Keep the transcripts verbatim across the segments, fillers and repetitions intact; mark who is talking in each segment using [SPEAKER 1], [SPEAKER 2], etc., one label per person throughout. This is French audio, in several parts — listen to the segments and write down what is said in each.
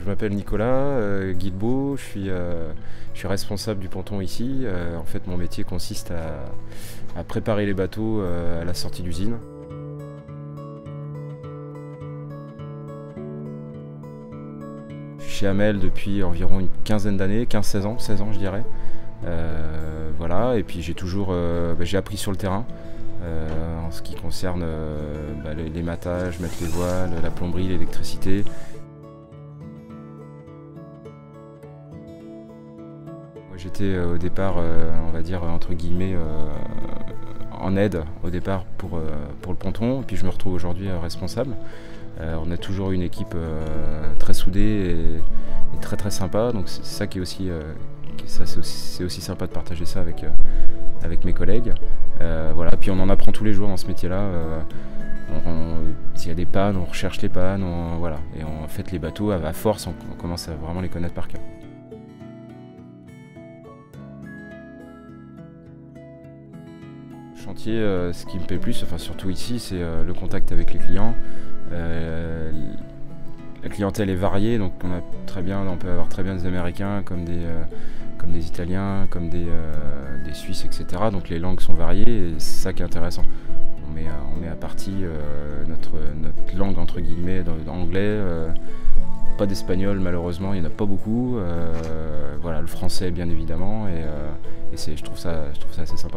[SPEAKER 1] Je m'appelle Nicolas euh, Guilbeault, je suis, euh, je suis responsable du ponton ici. Euh, en fait, mon métier consiste à, à préparer les bateaux euh, à la sortie d'usine. Je suis chez Hamel depuis environ une quinzaine d'années, quinze seize ans, seize ans je dirais. Euh, voilà, et puis j'ai toujours euh, bah, j'ai appris sur le terrain. Euh, en ce qui concerne euh, bah, les, les matages, mettre les voiles, la plomberie, l'électricité. J'étais euh, au départ, euh, on va dire, entre guillemets, euh, en aide au départ pour, euh, pour le ponton, puis je me retrouve aujourd'hui euh, responsable. Euh, on a toujours une équipe euh, très soudée et, et très très sympa, donc c'est ça qui est aussi, euh, ça, c'est aussi, c'est aussi sympa de partager ça avec, euh, avec mes collègues. Euh, voilà, puis on en apprend tous les jours dans ce métier-là. Euh, S'il y a des pannes, on recherche les pannes, on, voilà, et on fait les bateaux à, à force, on, on commence à vraiment les connaître par cœur. Chantier, euh, ce qui me plaît le plus, enfin surtout ici, c'est euh, le contact avec les clients. Euh, la clientèle est variée, donc on a très bien, on peut avoir très bien des Américains comme des, euh, comme des Italiens, comme des, euh, des Suisses, et cetera. Donc les langues sont variées et c'est ça qui est intéressant. On met, on met à partie euh, notre, notre langue entre guillemets d'anglais. Euh, pas d'espagnol malheureusement, il n'y en a pas beaucoup. Euh, voilà, le français bien évidemment, et, euh, et c'est, je trouve ça, je trouve ça assez sympa.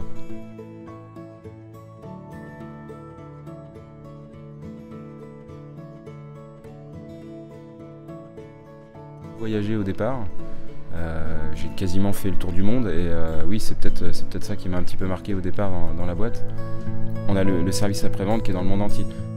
[SPEAKER 1] Voyager au départ, euh, j'ai quasiment fait le tour du monde et euh, oui, c'est peut-être c'est peut-être ça qui m'a un petit peu marqué au départ dans, dans la boîte. On a le, le service après-vente qui est dans le monde entier.